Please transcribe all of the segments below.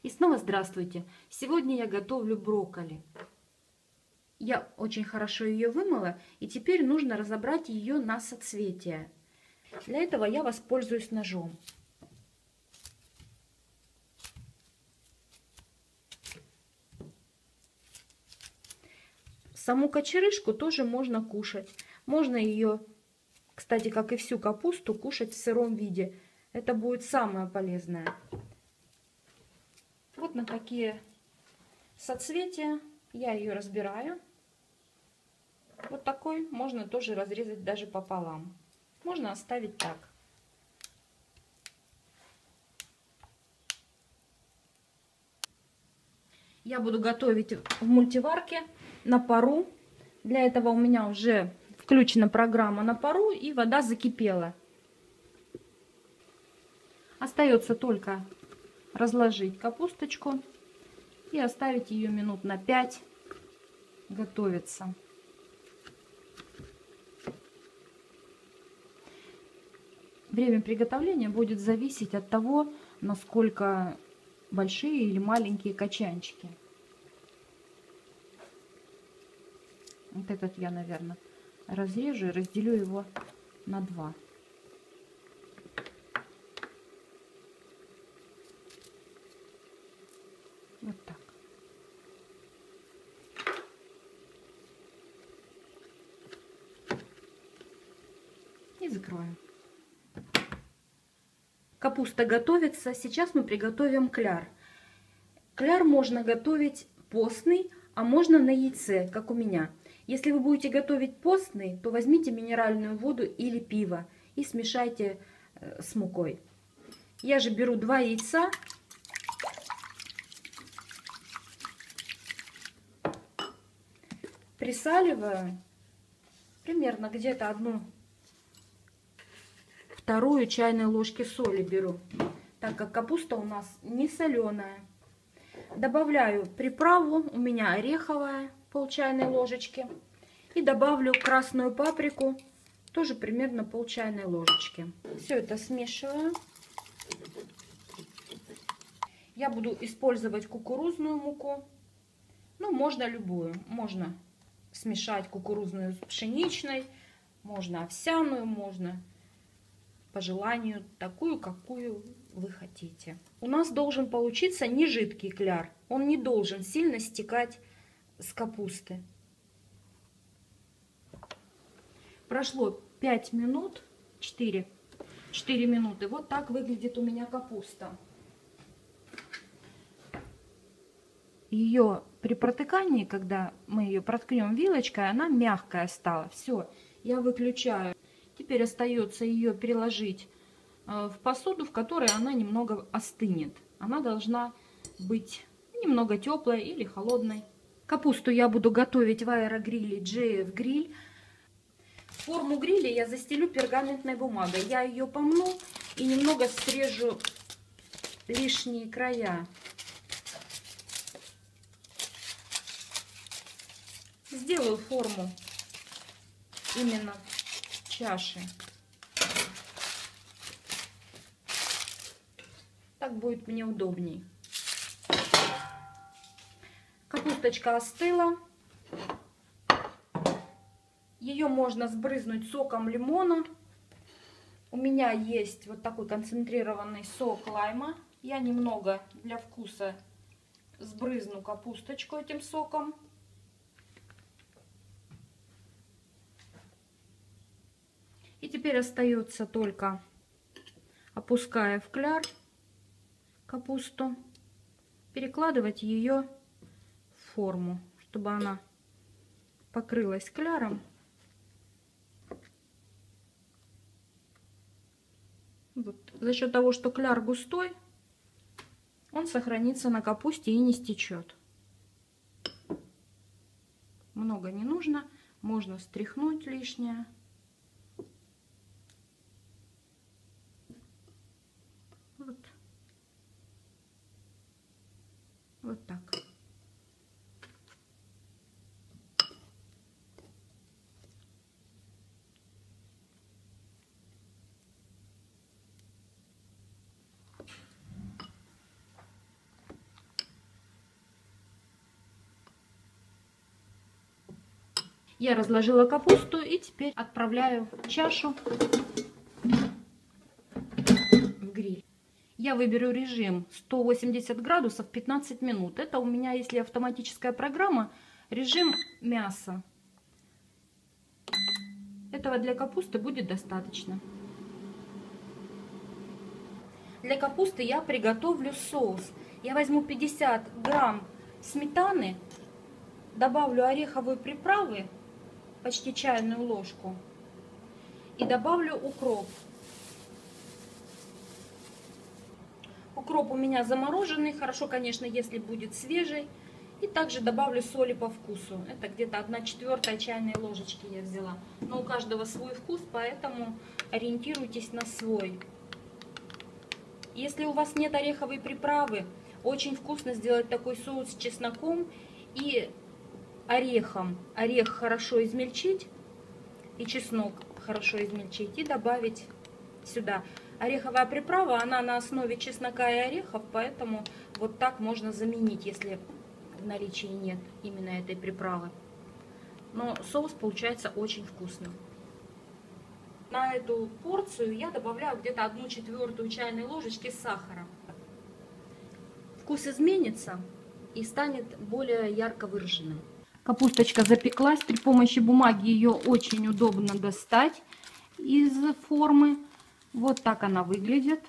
И снова здравствуйте! Сегодня я готовлю брокколи. Я очень хорошо ее вымыла, и теперь нужно разобрать ее на соцветия. Для этого я воспользуюсь ножом. Саму кочерышку тоже можно кушать. Можно ее, кстати, как и всю капусту, кушать в сыром виде. Это будет самое полезное. Вот на такие соцветия я ее разбираю. Вот такой можно тоже разрезать даже пополам. Можно оставить так. Я буду готовить в мультиварке на пару. Для этого у меня уже включена программа на пару, и вода закипела. Остается только разложить капусточку и оставить ее минут на 5 готовиться. Время приготовления будет зависеть от того, насколько большие или маленькие качанчики. Вот этот я, наверное, разрежу и разделю его на 2. Вот так. И закроем. Капуста готовится. Сейчас мы приготовим кляр. Кляр можно готовить постный, а можно на яйце, как у меня. Если вы будете готовить постный, то возьмите минеральную воду или пиво и смешайте с мукой. Я же беру 2 яйца. Присаливаю примерно где-то 1/2 чайной ложки соли беру, так как капуста у нас не соленая. Добавляю приправу, у меня ореховая, пол чайной ложечки. И добавлю красную паприку, тоже примерно пол чайной ложечки. Все это смешиваю. Я буду использовать кукурузную муку. Ну, можно любую. Можно смешать кукурузную с пшеничной, можно овсяную, можно по желанию такую, какую вы хотите. У нас должен получиться не жидкий кляр. Он не должен сильно стекать с капусты. Прошло 5 минут, 4 минуты. Вот так выглядит у меня капуста. Ее при протыкании, когда мы ее проткнем вилочкой, она мягкая стала. Все, я выключаю. Теперь остается ее переложить в посуду, в которой она немного остынет. Она должна быть немного теплой или холодной. Капусту я буду готовить в аэрогриле GF Grill. Форму гриля я застелю пергаментной бумагой. Я ее помну и немного срежу лишние края. Сделаю форму именно чаши. Так будет мне удобней. Капусточка остыла. Ее можно сбрызнуть соком лимона. У меня есть вот такой концентрированный сок лайма. Я немного для вкуса сбрызну капусточку этим соком. И теперь остается только, опуская в кляр капусту, перекладывать ее в форму, чтобы она покрылась кляром. Вот. За счет того, что кляр густой, он сохранится на капусте и не стечет. Много не нужно, можно стряхнуть лишнее. Вот. Вот так. Я разложила капусту и теперь отправляю в чашу в гриль. Я выберу режим 180 градусов 15 минут. Это у меня, если автоматическая программа, режим мяса. Этого для капусты будет достаточно. Для капусты я приготовлю соус. Я возьму 50 грамм сметаны, добавлю ореховые приправы, почти чайную ложку, и добавлю укроп. Укроп у меня замороженный, хорошо, конечно, если будет свежий. И также добавлю соли по вкусу. Это где-то 1/4 чайной ложечки я взяла. Но у каждого свой вкус, поэтому ориентируйтесь на свой. Если у вас нет ореховой приправы, очень вкусно сделать такой соус с чесноком и орехом. Орех хорошо измельчить и чеснок хорошо измельчить и добавить сюда. Ореховая приправа, она на основе чеснока и орехов, поэтому вот так можно заменить, если в наличии нет именно этой приправы. Но соус получается очень вкусным. На эту порцию я добавляю где-то 1/4 чайной ложечки сахара. Вкус изменится и станет более ярко выраженным. Капусточка запеклась. При помощи бумаги ее очень удобно достать из формы. Вот так она выглядит.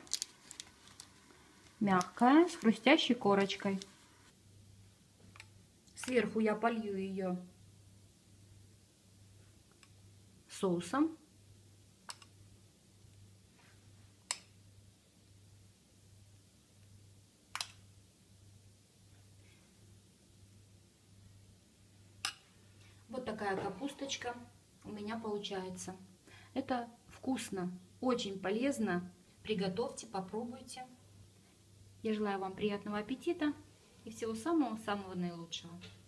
Мягкая, с хрустящей корочкой. Сверху я полью ее соусом. Вот такая капусточка у меня получается. Это вкусно, очень полезно. Приготовьте, попробуйте. Я желаю вам приятного аппетита и всего самого-самого наилучшего.